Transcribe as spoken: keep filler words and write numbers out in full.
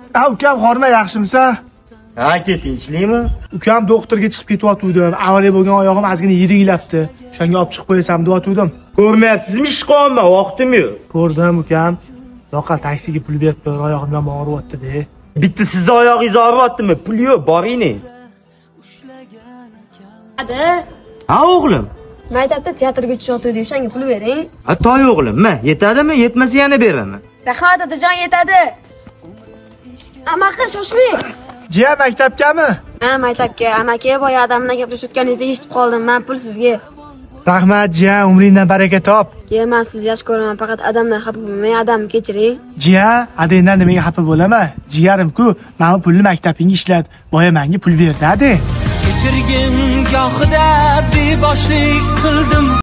Ha, ukam xorma yaxshimisa? Ha, tinchlikmi? Ukam doktorga chiqib ketyotgandim. Avariya bo'lgan oyog'im ozgina yiringlabdi. O'shanga olib chiqib qo'ysam deyotgandim. Ko'rmayapsizmi ishqonmi? Vaqtim yo'q. Ko'rdim ukam. Loqal taksiga pul berib qo'yar, oyog'im ham og'riyapti-da. Bitta sizni oyog'ingiz og'riyaptimi? Pul yo'q, boring. Hadi. Ha, o'g'lim. Maktabda teatrga tushayotgandik, o'shanga pul bering. Ha, toy o'g'lim, ma, yetadimi? Yetmasa yana beraman. Rahmat otajon, yetadi. Amaqa shoshmang. Jiya maktabgami? Ha, maktabga. Amaki boya odamlar gaplashayotganingizni eshitib qoldim. Men pul sizga. Rahmat jiya, umringdan baraka top. Ke, men sizni yaxshi ko'raman, faqat odamdan xafa bo'lmang, odamni kechiring. Jiya, adangdan nimaga xafa bo'laman? Jiyarim-ku, mana pulni maktabingga ishlat, boya menga pul berdi, ade. Kechirgin gohida beboshlik qildim.